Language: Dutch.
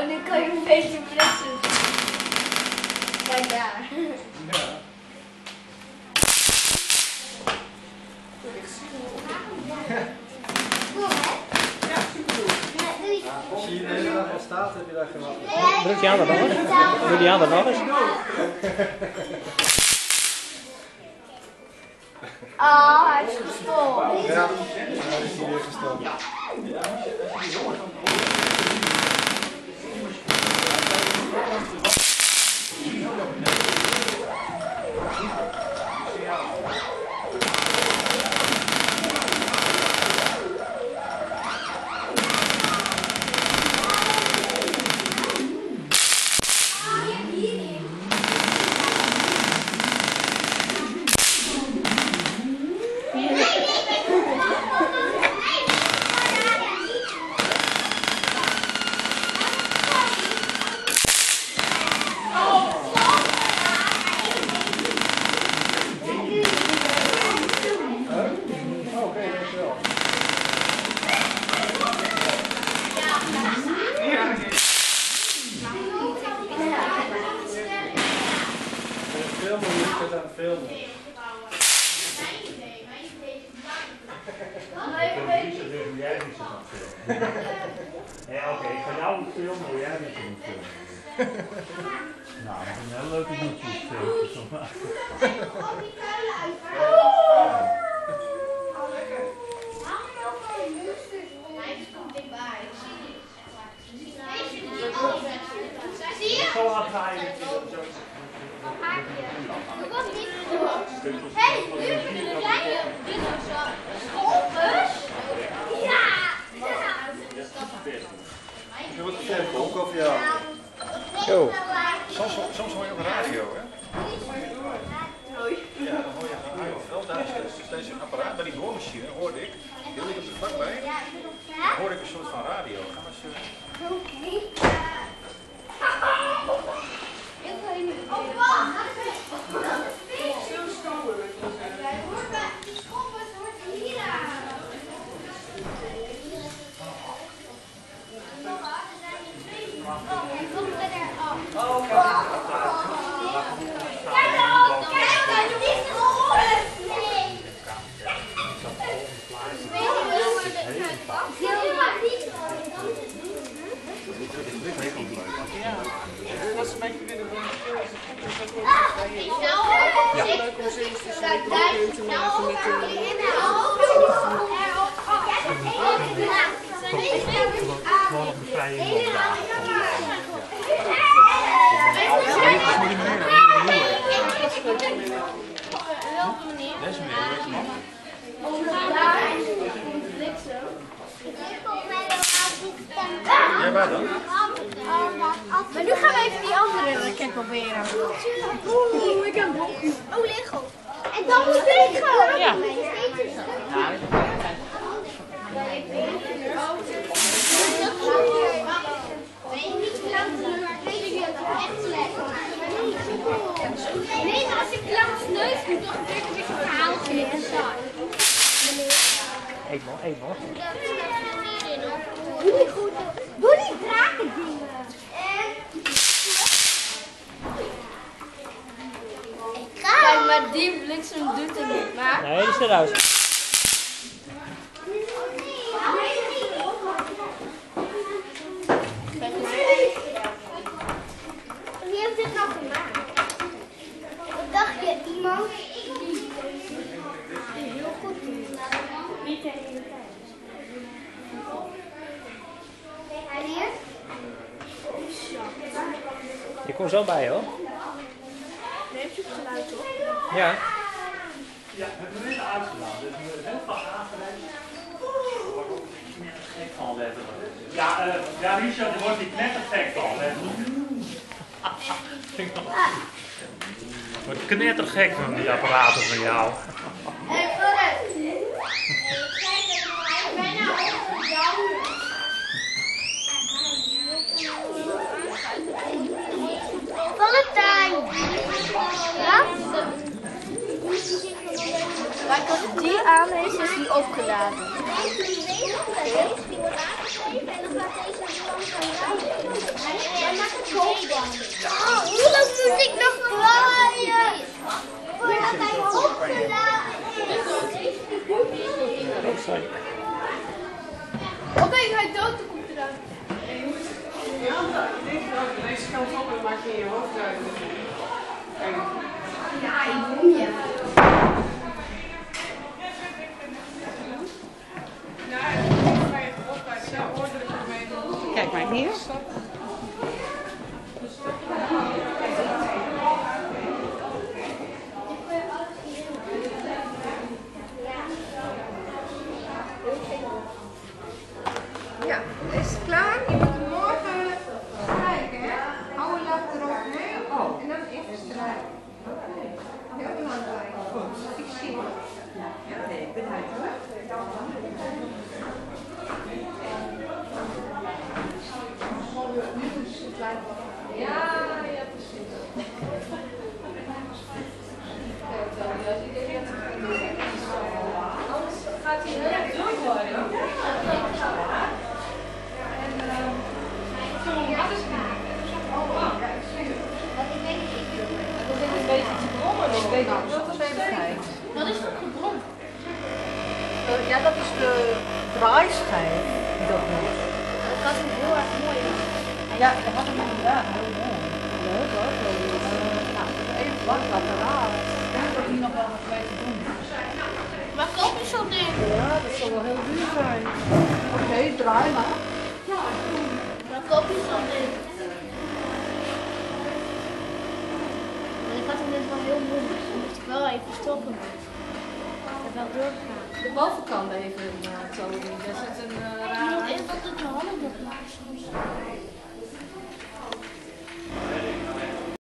En nu kan je een beetje flitsen. Kijk daar. Ja. Ja, supergoed. Als je hier de hele dag al staat, heb je daar geen last van. Druk die ander nog eens. Doe die ander nog eens. Oh, hij is gestopt. Ja, hij is hier weer gestopt. Ja, oké, ik ga jou filmen, hoe jij niet moet filmen. Nou, dat is een heel leuke YouTube-filmpje. Zo hard ga je. Hé, nu hebben we een kleine schoolbus. Ja! Je wordt gegeven, ook over jou. Zo. Soms hoor je op radio, hè? Ja, dan hoor je wel daar is deze apparaat bij die boormachine, hoorde ik. Die ligt op de vlakbij. Dan hoorde ik een soort van radio. Gaan we eens... Als ze mij willen doen, is dat wel leuk om ze eens te zien. Te maken met Gewoon op de vrije inloopdagen. Deze meneer, man. Ja, waar dan? Maar nu gaan we even die andere raket proberen. Oeh, ik heb een oh, Lego. En dan moet Lego. Ja. Nee, maar als ik langs neus moet, dan denk ik een verhaal geven. Eet nog, eet nog. Doe die goed. Doe die draken dingen. Kijk, maar die bliksem doet het niet, maar... Nee, die is eruit. Wie heeft dit nou gemaakt? Wat dacht je? Iemand die heel goed doet. Niet de hele tijd. Wanneer? Je komt zo bij, hoor. Neemt je het geluid op? Ja. Ja, we hebben net uitgedaan, dus we zijn vast aangelegd. Gek van letterlijk. Ja, Richard, er wordt die knettergek van letterlijk. Wordt knettergek van die apparaten van jou. Hé, Floris! Ik ben nou over jou. Valentijn! Ja? Maar als die aan is die opgeladen. En dan gaat deze Oké, hij dood, dan komt eruit. Ja, deze kant op en maak je in je hoofd uit. Ja, ik doe je. Kijk maar hier. Ja, is het klaar? Je moet hem morgen strijken. Oude lap erop, hè? Oh. En dan even strijken. Heel belangrijk. Ik zie het. Ja, nee, bedankt hoor. Ja, precies. Anders gaat hij heel druk worden. Wat is dat gebrom? Ja, dat is de draaischijf die dat doet. Dat gaat hem heel erg mooi in. Ja, dat had hem inderdaad heel mooi. Leuk hoor. Nou, even wachten wat eraan. Ik denk dat hier nog wel wat mee te doen is. Waar koop je zo'n ding? Ja, dat zal wel heel duur zijn. Oké, draai maar. Waar koop je zo'n ding? Maar ik had hem net wel heel moeilijk. Dus moet ik wel even stoppen. Ik heb wel doorgegaan. De bovenkant even zo. Er zit een Je moet eerst op de knop.